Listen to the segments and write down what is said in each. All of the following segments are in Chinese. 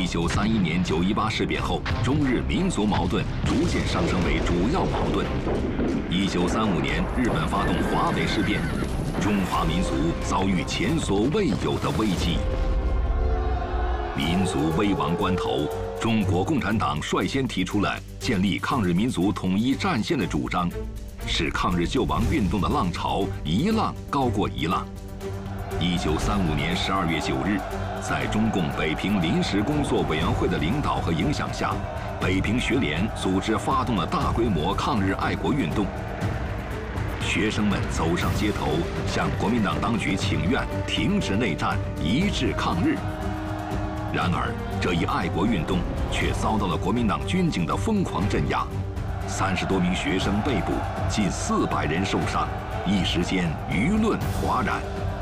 1931年9·18事变后，中日民族矛盾逐渐上升为主要矛盾。1935年，日本发动华北事变，中华民族遭遇前所未有的危机。民族危亡关头，中国共产党率先提出了建立抗日民族统一战线的主张，使抗日救亡运动的浪潮一浪高过一浪。1935年12月9日，在中共北平临时工作委员会的领导和影响下，北平学联组织发动了大规模抗日爱国运动。学生们走上街头，向国民党当局请愿，停止内战，一致抗日。然而，这一爱国运动却遭到了国民党军警的疯狂镇压，30多名学生被捕，近400人受伤，一时间舆论哗然。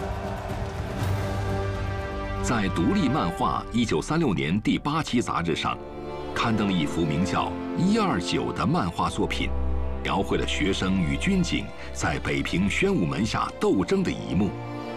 在《独立漫画》1936年第8期杂志上，刊登了一幅名叫《129》的漫画作品，描绘了学生与军警在北平宣武门下斗争的一幕。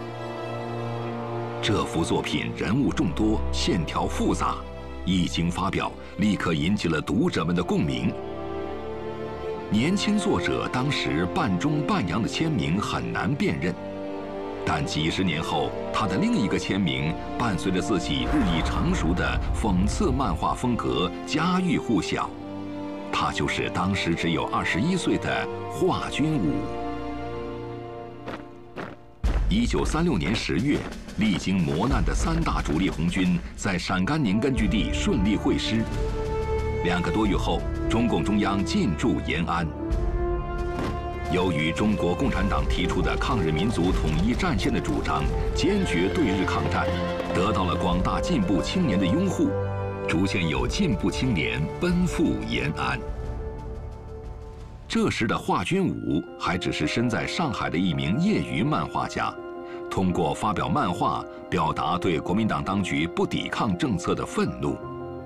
这幅作品人物众多，线条复杂，一经发表，立刻引起了读者们的共鸣。年轻作者当时半中半洋的签名很难辨认，但几十年后，他的另一个签名伴随着自己日益成熟的讽刺漫画风格家喻户晓。他就是当时只有21岁的华君武。1936年10月，历经磨难的3大主力红军在陕甘宁根据地顺利会师。2个多月后，中共中央进驻延安。由于中国共产党提出的抗日民族统一战线的主张，坚决对日抗战，得到了广大进步青年的拥护，逐渐有进步青年奔赴延安。这时的华君武还只是身在上海的一名业余漫画家，通过发表漫画表达对国民党当局不抵抗政策的愤怒。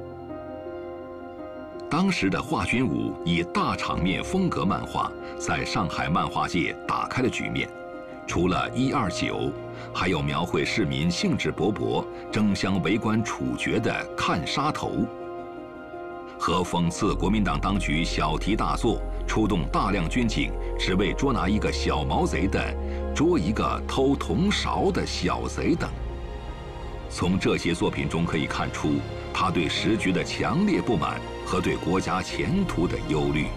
当时的华君武以大场面风格漫画在上海漫画界打开了局面，除了129，还有描绘市民兴致勃勃争相围观处决的《看杀头》，和讽刺国民党当局小题大做，出动大量军警只为捉拿一个小毛贼的《捉一个偷铜勺的小贼》等。从这些作品中可以看出，他对时局的强烈不满和对国家前途的忧虑。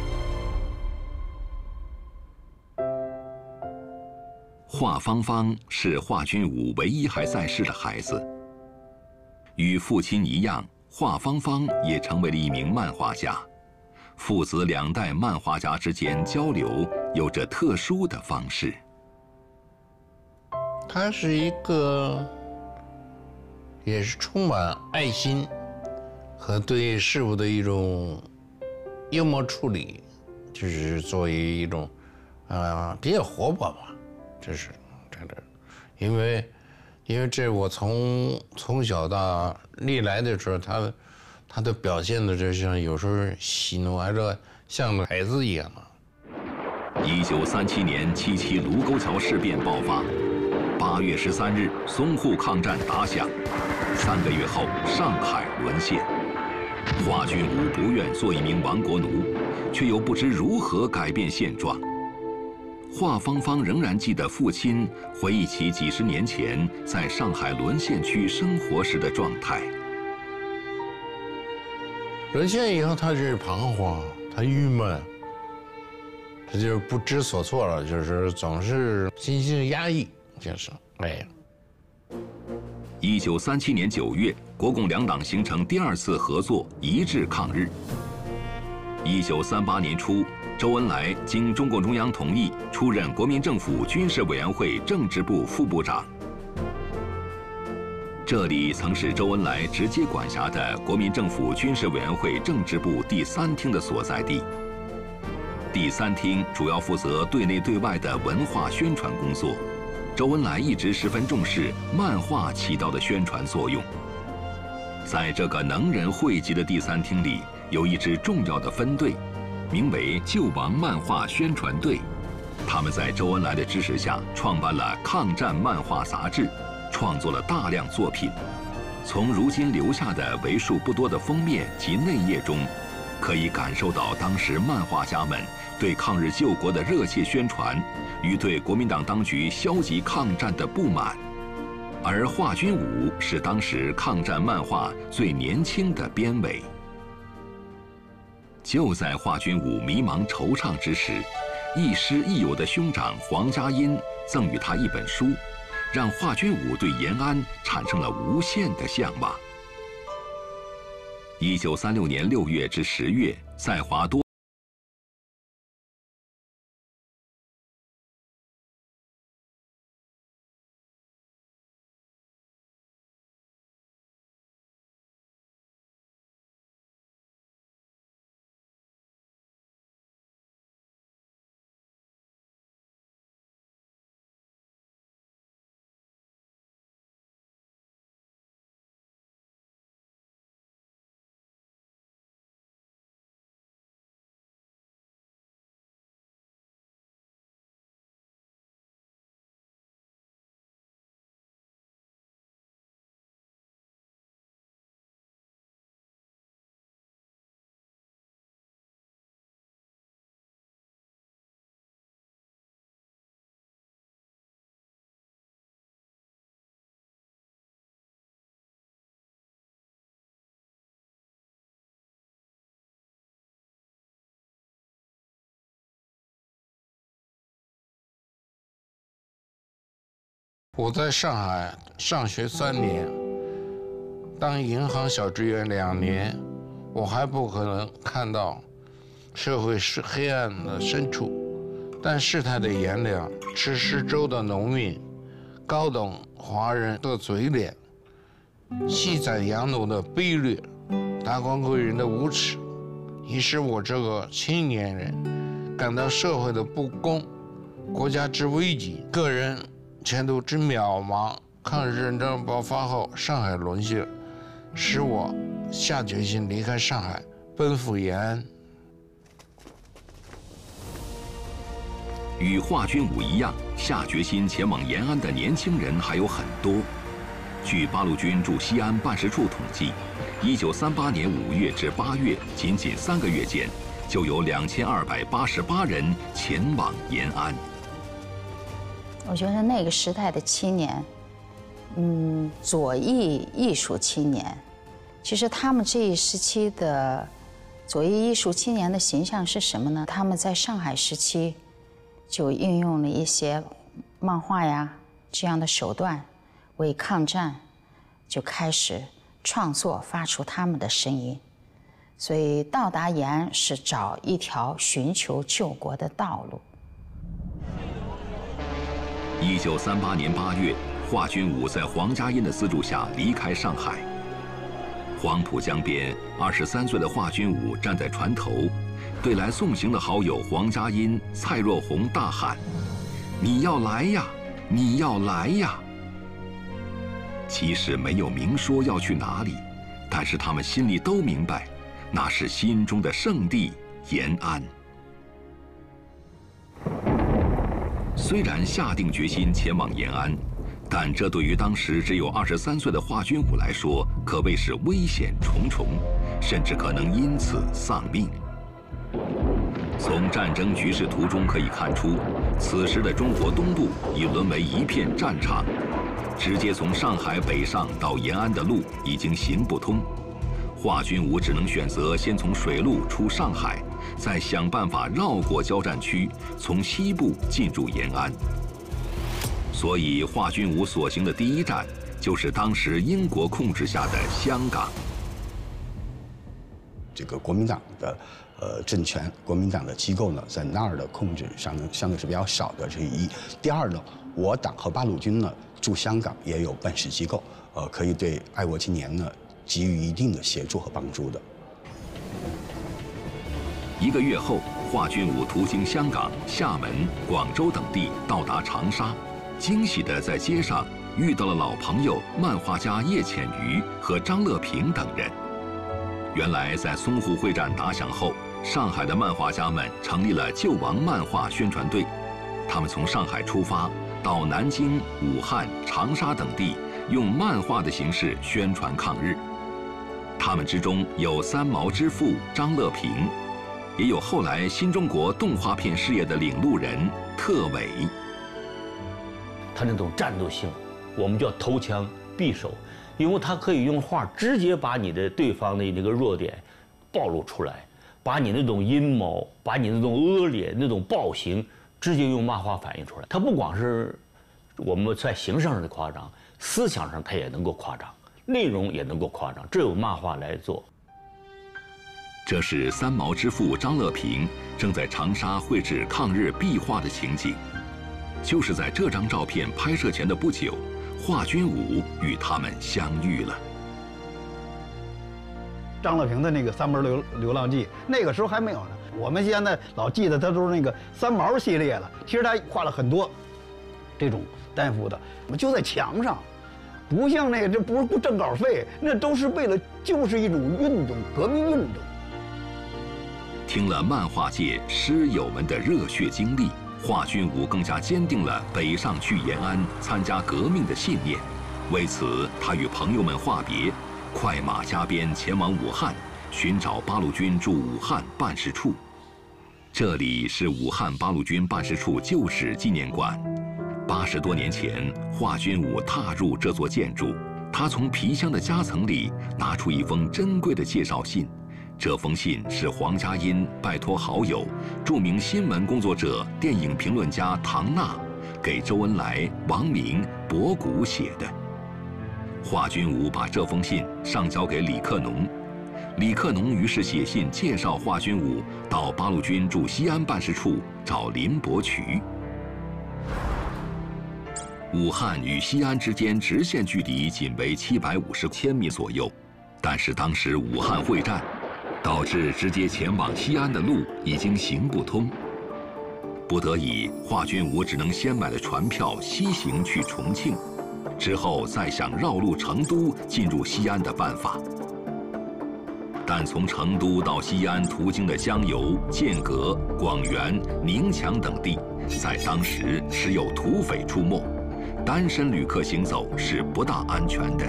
华芳芳是华君武唯一还在世的孩子。与父亲一样，华芳芳也成为了一名漫画家。父子2代漫画家之间交流有着特殊的方式。 他是一个也是充满爱心和对事物的一种幽默处理，就是作为一种比较活泼吧，这是真的。因为这我从小到历来的时候，他的表现的就像有时候喜怒哀乐像个孩子一样嘛。 1937年77卢沟桥事变爆发，8月13日淞沪抗战打响，3个月后上海沦陷。华君武不愿做一名亡国奴，却又不知如何改变现状。华芳芳仍然记得父亲回忆起几十年前在上海沦陷区生活时的状态。 沦陷以后，他就是彷徨，他郁闷，他就是不知所措了，就是总是心情压抑，就是 1937年9月，国共2党形成第2次合作，一致抗日。1938年初，周恩来经中共中央同意，出任国民政府军事委员会政治部副部长。这里曾是周恩来直接管辖的国民政府军事委员会政治部第3厅的所在地。第3厅主要负责对内对外的文化宣传工作，周恩来一直十分重视漫画起到的宣传作用。在这个能人汇集的第3厅里，有一支重要的分队，名为救亡漫画宣传队。他们在周恩来的支持下，创办了抗战漫画杂志，创作了大量作品。 从如今留下的为数不多的封面及内页中，可以感受到当时漫画家们对抗日救国的热切宣传与对国民党当局消极抗战的不满。而华君武是当时抗战漫画最年轻的编委。就在华君武迷茫惆怅之时，亦师亦友的兄长黄家殷赠予他一本书，让华君武对延安产生了无限的向往。1936年6月至10月，在华多我在上海上学3年，当银行小职员2年，我还不可能看到社会是黑暗的深处，但事态的炎凉，吃食粥的农民，高等华人的嘴脸，戏宰洋奴的卑劣，达官贵人的无耻，已使我这个青年人感到社会的不公，国家之危急，个人前途之渺茫。抗日战争爆发后，上海沦陷，使我下决心离开上海，奔赴延安。 与华君武一样，下决心前往延安的年轻人还有很多。据八路军驻西安办事处统计，1938年5月至8月，仅仅3个月间，就有2288人前往延安。 我觉得那个时代的青年，左翼艺术青年，其实他们这一时期的左翼艺术青年的形象是什么呢？他们在上海时期就运用了一些漫画呀这样的手段，为抗战就开始创作，发出他们的声音。所以到达延安是找一条寻求救国的道路。 1938年8月，华君武在黄家殷的资助下离开上海。黄浦江边，23岁的华君武站在船头，对来送行的好友黄家殷、蔡若红大喊：“你要来呀，你要来呀！”其实没有明说要去哪里，但是他们心里都明白，那是心中的圣地延安。虽然下定决心前往延安，但这对于当时只有23岁的华君武来说，可谓是危险重重，甚至可能因此丧命。从战争局势图中可以看出，此时的中国东部已沦为一片战场，直接从上海北上到延安的路已经行不通。华君武只能选择先从水路出上海，再想办法绕过交战区，从西部进入延安。所以，华君武所行的第一站就是当时英国控制下的香港。 这个国民党的政权，国民党的机构呢，在那儿的控制上呢，相对是比较少的，这是一。第二呢，我党和八路军呢驻香港也有办事机构，可以对爱国青年呢给予一定的协助和帮助的。 1个月后，华君武途经香港、厦门、广州等地，到达长沙，惊喜地在街上遇到了老朋友漫画家叶浅予和张乐平等人。原来，在淞沪会战打响后，上海的漫画家们成立了救亡漫画宣传队，他们从上海出发，到南京、武汉、长沙等地， 用漫画的形式宣传抗日。他们之中有三毛之父张乐平，也有后来新中国动画片事业的领路人特伟。 他那种战斗性，我们叫投枪匕首，因为他可以用画直接把你的对方的那个弱点暴露出来，把你那种阴谋，把你那种恶劣、那种暴行，直接用漫画反映出来。他不光是我们在形式上的夸张，思想上他也能够夸张，内容也能够夸张，只有漫画来做。 这是三毛之父张乐平正在长沙绘制抗日壁画的情景。就是在这张照片拍摄前的不久，华君武与他们相遇了。 张乐平的那个《三毛流浪记》，那个时候还没有呢。我们现在老记得他都是那个三毛系列了，其实他画了很多这种单幅的，就在墙上，不像那个，这不是挣稿费，那都是为了，就是一种运动，革命运动。 听了漫画界师友们的热血经历，华君武更加坚定了北上去延安参加革命的信念。为此，他与朋友们话别，快马加鞭前往武汉，寻找八路军驻武汉办事处。这里是武汉八路军办事处旧址纪念馆。80多年前，华君武踏入这座建筑，他从皮箱的夹层里拿出一封珍贵的介绍信。这封信是黄家荫拜托好友、著名新闻工作者、电影评论家唐纳给周恩来、王明、博古写的。华君武把这封信上交给李克农，李克农于是写信介绍华君武到八路军驻西安办事处找林伯渠。武汉与西安之间直线距离仅为750千米左右，但是当时武汉会战，导致直接前往西安的路已经行不通，不得已，华君武只能先买了船票西行去重庆，之后再想绕路成都进入西安的办法。但从成都到西安途经的江油、剑阁、广元、宁强等地，在当时时有土匪出没，单身旅客行走是不大安全的。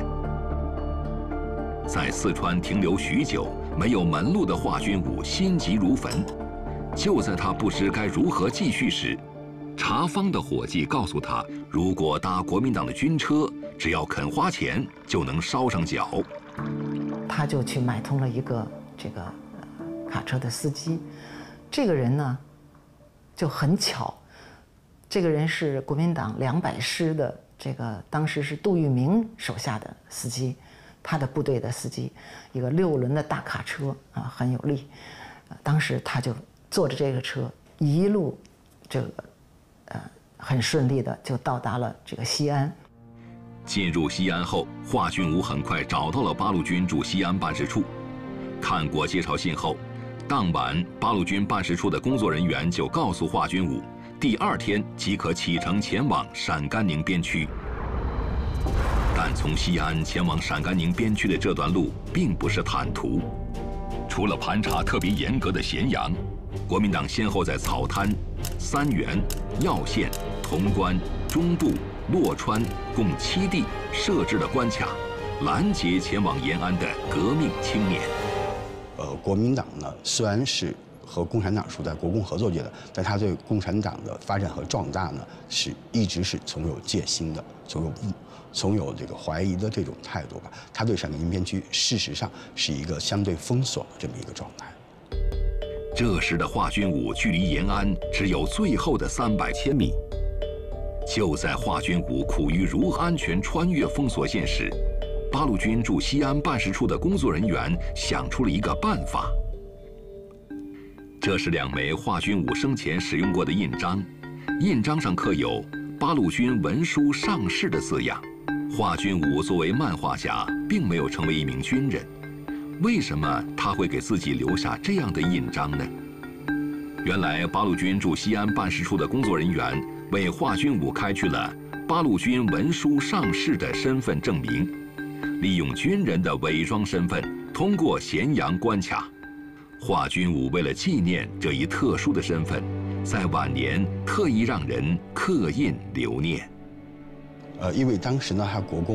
在四川停留许久，没有门路的华君武心急如焚。就在他不知该如何继续时，查坊的伙计告诉他，如果搭国民党的军车，只要肯花钱，就能捎上脚。 他就去买通了一个卡车的司机。这个人呢，就很巧，这个人是国民党200师的当时是杜聿明手下的司机。他的部队的司机，一个6轮的大卡车啊，很有力。当时他就坐着这个车，一路很顺利的就到达了西安。 进入西安后，华君武很快找到了八路军驻西安办事处。看过介绍信后，当晚八路军办事处的工作人员就告诉华君武，第2天即可启程前往陕甘宁边区。但从西安前往陕甘宁边区的这段路并不是坦途，除了盘查特别严格的咸阳，国民党先后在草滩、三原、耀县、潼关、中部、洛川共7地设置了关卡，拦截前往延安的革命青年。 国民党呢，虽然是和共产党处在国共合作阶段，但他对共产党的发展和壮大呢，一直是从有戒心的，从有怀疑的这种态度吧。他对陕甘宁边区事实上是一个相对封锁的这么一个状态。 这时的华君武距离延安只有最后的300千米。就在华君武苦于如何安全穿越封锁线时，八路军驻西安办事处的工作人员想出了一个办法。这是2枚华君武生前使用过的印章，印章上刻有“八路军文书上士”的字样。华君武作为漫画家，并没有成为一名军人，为什么他会给自己留下这样的印章呢？原来八路军驻西安办事处的工作人员为华君武开具了八路军文书上士的身份证明，利用军人的伪装身份通过咸阳关卡。华君武为了纪念这一特殊的身份，在晚年特意让人刻印留念。 因为当时呢，他国共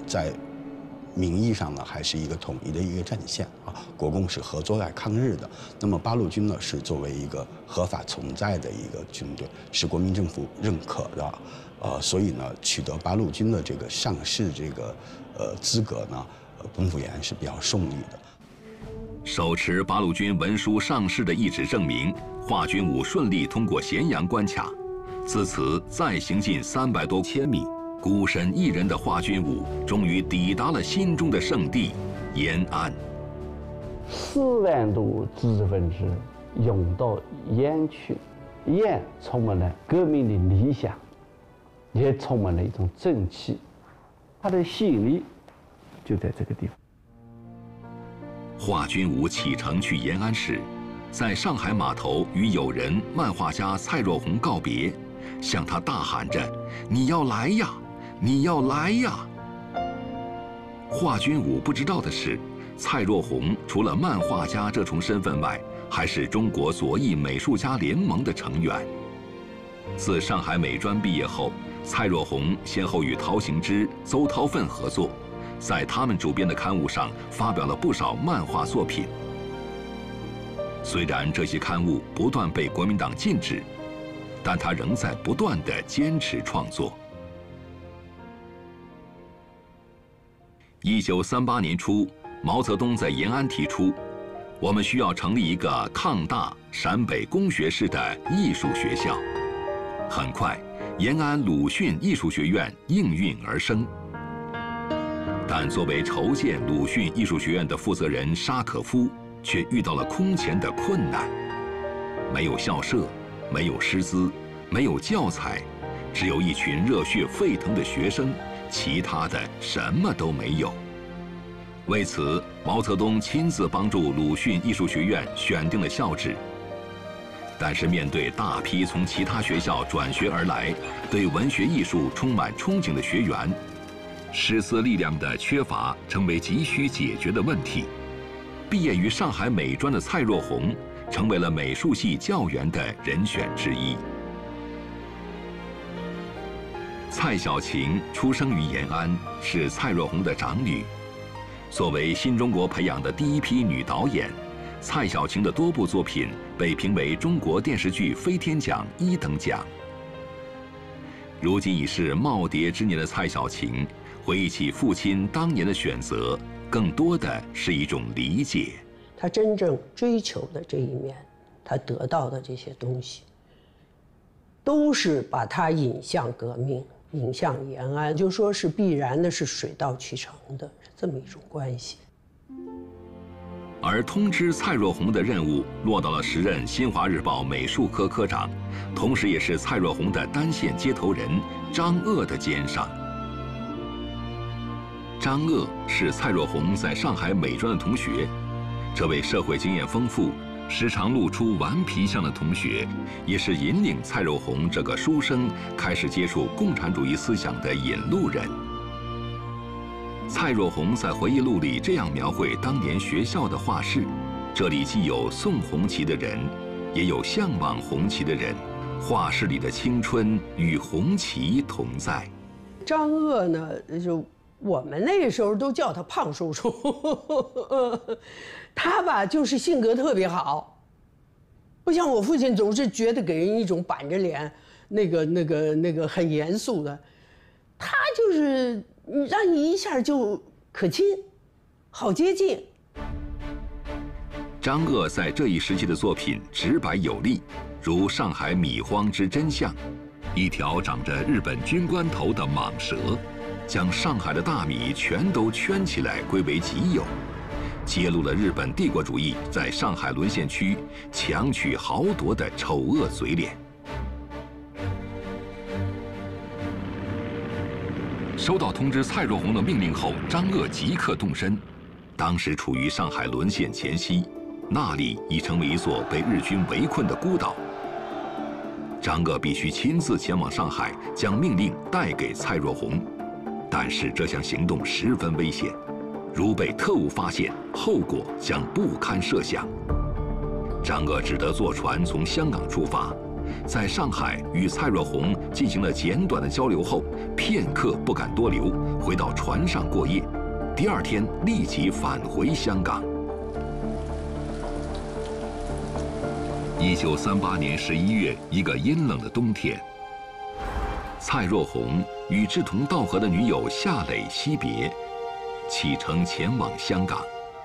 在名义上呢，还是一个统一的一个战线啊，国共是合作来抗日的。那么八路军呢，是作为一个合法存在的一个军队，是国民政府认可的，所以呢，取得八路军的这个上市这个资格呢，本府延安是比较顺利的。 手持八路军文书上市的一纸证明，华军武顺利通过咸阳关卡，自此再行进300多千米。孤身一人的华军武终于抵达了心中的圣地延安。 4万多知识分子涌到延安去，延安充满了革命的理想，也充满了一种正气，它的吸引力就在这个地方。 华军武启程去延安时，在上海码头与友人漫画家蔡若红告别，向他大喊着：“你要来呀，你要来呀！”华军武不知道的是，蔡若红除了漫画家这重身份外，还是中国左翼美术家联盟的成员。自上海美专毕业后，蔡若红先后与陶行知、邹韬奋合作，在他们主编的刊物上发表了不少漫画作品。虽然这些刊物不断被国民党禁止，但他仍在不断地坚持创作。1938年初，毛泽东在延安提出，我们需要成立一个抗大陕北工学式的艺术学校。很快，延安鲁迅艺术学院应运而生。但作为筹建鲁迅艺术学院的负责人沙可夫，却遇到了空前的困难。没有校舍，没有师资，没有教材，只有一群热血沸腾的学生，其他的什么都没有。为此，毛泽东亲自帮助鲁迅艺术学院选定了校址。但是面对大批从其他学校转学而来，对文学艺术充满憧憬的学员，师资力量的缺乏成为急需解决的问题。毕业于上海美专的蔡若红，成为了美术系教员的人选之一。蔡小晴出生于延安，是蔡若红的长女。作为新中国培养的第一批女导演，蔡小晴的多部作品被评为中国电视剧飞天奖1等奖。如今已是耄耋之年的蔡小晴，回忆起父亲当年的选择，更多的是一种理解。 他真正追求的这一面，他得到的这些东西，都是把他引向革命，引向延安，就说是必然的，是水到渠成的，是这么一种关系。 而通知蔡若红的任务落到了时任新华日报美术科科长，同时也是蔡若红的单线接头人张鄂的肩上。张鄂是蔡若红在上海美专的同学，这位社会经验丰富、时常露出顽皮相的同学，也是引领蔡若红这个书生开始接触共产主义思想的引路人。蔡若红在回忆录里这样描绘当年学校的画室：这里既有送红旗的人，也有向往红旗的人，画室里的青春与红旗同在。 张鄂呢，就我们那个时候都叫他胖叔叔，他吧就是性格特别好，不像我父亲总是觉得给人一种板着脸，那个很严肃的，他就是让你一下就可亲，好接近。 张鄂在这一时期的作品直白有力，如《上海米荒之真相》，一条长着日本军官头的蟒蛇，将上海的大米全都圈起来归为己有，揭露了日本帝国主义在上海沦陷区强取豪夺的丑恶嘴脸。收到通知蔡若红的命令后，张鄂即刻动身。当时处于上海沦陷前夕，那里已成为一座被日军围困的孤岛。张鄂必须亲自前往上海，将命令带给蔡若红。但是这项行动十分危险，如被特务发现，后果将不堪设想。张鄂只得坐船从香港出发， 在上海与蔡若红进行了简短的交流后，片刻不敢多留，回到船上过夜。第二天立即返回香港。1938年11月，一个阴冷的冬天，蔡若红与志同道合的女友夏磊惜别，启程前往香港。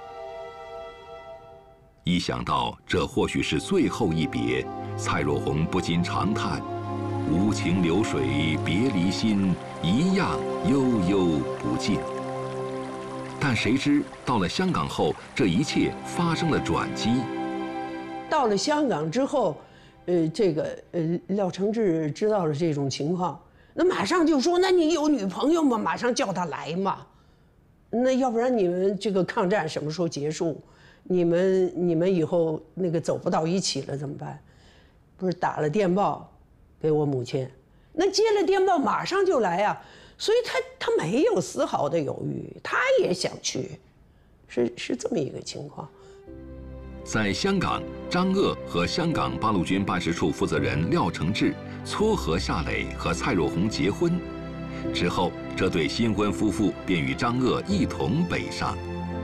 一想到这或许是最后一别，蔡若红不禁长叹：“无情流水别离心，一样悠悠不尽。”但谁知到了香港后，这一切发生了转机。 到了香港之后，廖承志知道了这种情况，那马上就说：“那你有女朋友吗？马上叫她来嘛。那要不然你们这个抗战什么时候结束？你们以后那个走不到一起了怎么办？”不是打了电报给我母亲，那接了电报马上就来啊，所以他没有丝毫的犹豫，他也想去，是这么一个情况。 在香港，张鄂和香港八路军办事处负责人廖承志撮合夏磊和蔡若红结婚，之后这对新婚夫妇便与张鄂一同北上。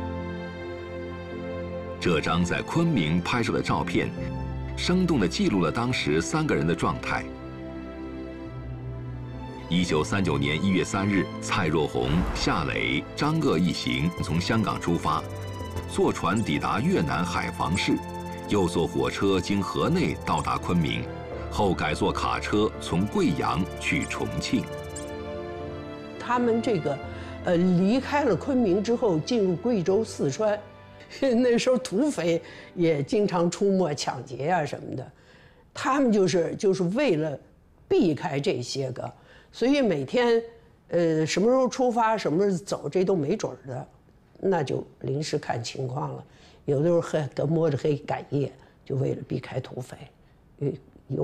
这张在昆明拍摄的照片，生动地记录了当时3个人的状态。1939年1月3日，蔡若红、夏磊、张鄂一行从香港出发，坐船抵达越南海防市，又坐火车经河内到达昆明，后改坐卡车从贵阳去重庆。 他们这个离开了昆明之后，进入贵州、四川。那时候土匪也经常出没抢劫啊什么的，他们就是为了避开这些个，所以每天什么时候出发什么时候走这都没准的，那就临时看情况了，有的时候还摸着黑赶夜，就为了避开土匪。有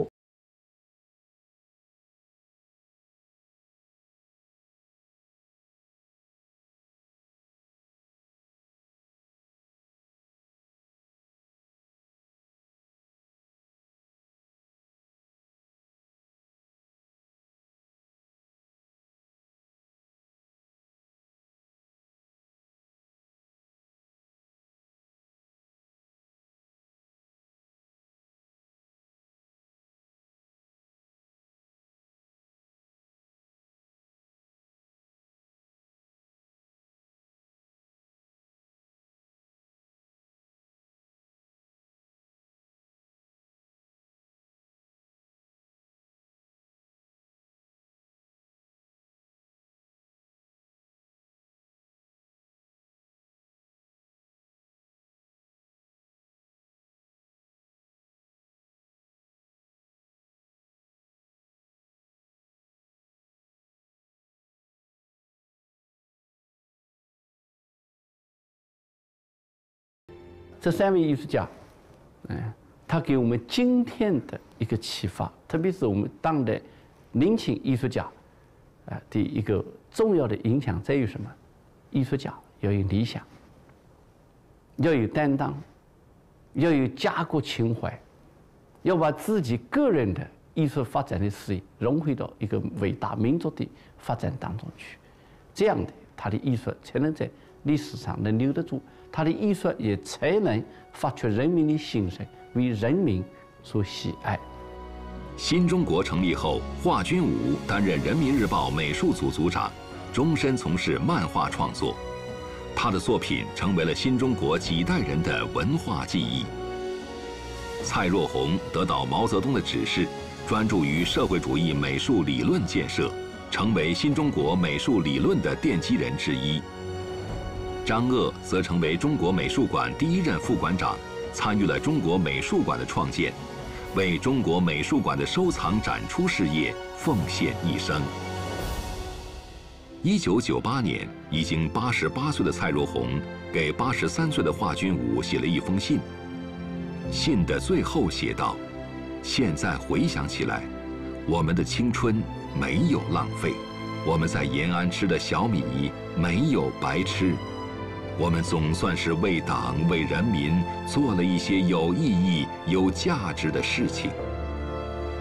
这3位艺术家，他给我们今天的一个启发，特别是我们当代年轻艺术家，的一个重要的影响在于什么？艺术家要有理想，要有担当，要有家国情怀，要把自己个人的艺术发展的事业融汇到一个伟大民族的发展当中去，这样的他的艺术才能在历史上能留得住，他的艺术也才能发掘人民的心声，为人民所喜爱。 新中国成立后，华君武担任人民日报美术组组长，终身从事漫画创作。他的作品成为了新中国几代人的文化记忆。蔡若红得到毛泽东的指示，专注于社会主义美术理论建设，成为新中国美术理论的奠基人之一。张鄂则成为中国美术馆第1任副馆长，参与了中国美术馆的创建，为中国美术馆的收藏展出事业奉献一生。1998年，已经88岁的蔡若红给83岁的华君武写了一封信。信的最后写道：“现在回想起来，我们的青春没有浪费，我们在延安吃的小米没有白吃。我们总算是为党为人民做了一些有意义、有价值的事情。”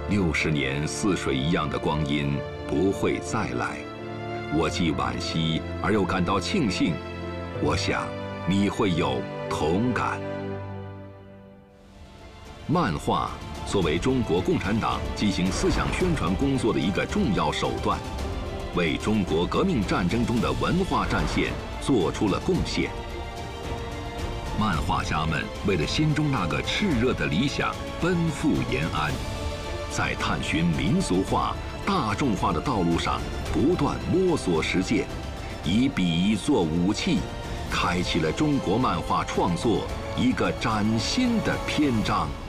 60年似水一样的光阴不会再来，我既惋惜而又感到庆幸。我想你会有同感。漫画作为中国共产党进行思想宣传工作的一个重要手段，为中国革命战争中的文化战线做出了贡献。漫画家们为了心中那个炽热的理想奔赴延安，在探寻民俗化、大众化的道路上不断摸索实践，以笔作武器，开启了中国漫画创作一个崭新的篇章。